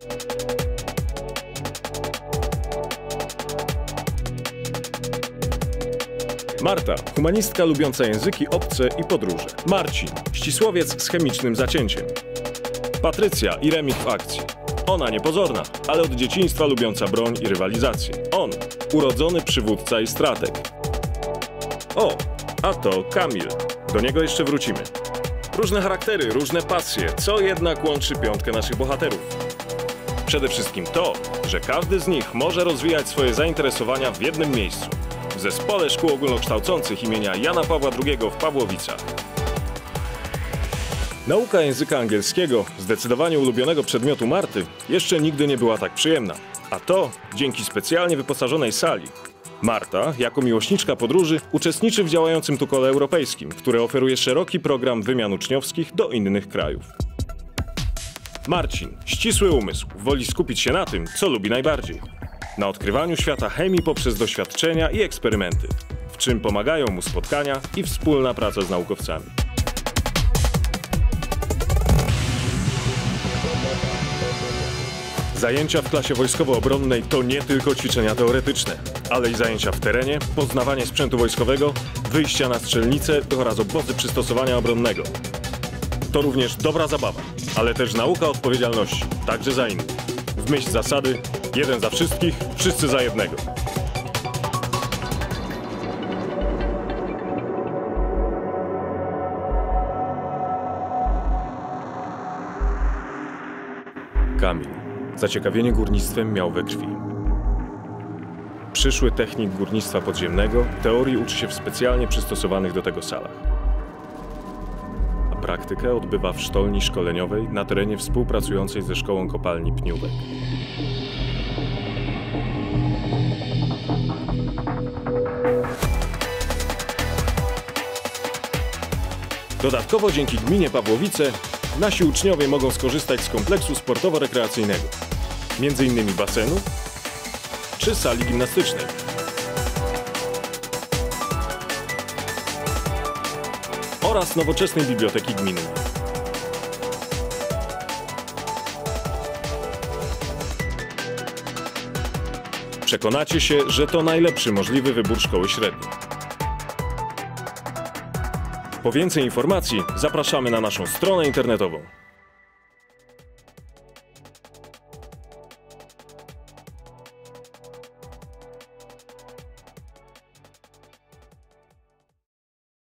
Marta, humanistka lubiąca języki obce i podróże. Marcin, ścisłowiec z chemicznym zacięciem. Patrycja i remik w akcji. Ona niepozorna, ale od dzieciństwa lubiąca broń i rywalizację. On, urodzony przywódca i strateg. O, a to Kamil. Do niego jeszcze wrócimy. Różne charaktery, różne pasje, co jednak łączy piątkę naszych bohaterów. Przede wszystkim to, że każdy z nich może rozwijać swoje zainteresowania w jednym miejscu. W Zespole Szkół Ogólnokształcących imienia Jana Pawła II w Pawłowicach. Nauka języka angielskiego, zdecydowanie ulubionego przedmiotu Marty, jeszcze nigdy nie była tak przyjemna. A to dzięki specjalnie wyposażonej sali. Marta, jako miłośniczka podróży, uczestniczy w działającym tu kole europejskim, które oferuje szeroki program wymian uczniowskich do innych krajów. Marcin, ścisły umysł, woli skupić się na tym, co lubi najbardziej. Na odkrywaniu świata chemii poprzez doświadczenia i eksperymenty, w czym pomagają mu spotkania i wspólna praca z naukowcami. Zajęcia w klasie wojskowo-obronnej to nie tylko ćwiczenia teoretyczne, ale i zajęcia w terenie, poznawanie sprzętu wojskowego, wyjścia na strzelnice oraz obozy przystosowania obronnego. To również dobra zabawa, ale też nauka odpowiedzialności, także za innych. W myśl zasady: jeden za wszystkich, wszyscy za jednego. Kamil zaciekawienie górnictwem miał we krwi. Przyszły technik górnictwa podziemnego teorii uczy się w specjalnie przystosowanych do tego salach. A praktykę odbywa w sztolni szkoleniowej na terenie współpracującej ze szkołą kopalni Pniówek. Dodatkowo dzięki gminie Pawłowice nasi uczniowie mogą skorzystać z kompleksu sportowo-rekreacyjnego, m.in. basenu czy sali gimnastycznej. Oraz nowoczesnej biblioteki gminnej. Przekonacie się, że to najlepszy możliwy wybór szkoły średniej. Po więcej informacji zapraszamy na naszą stronę internetową.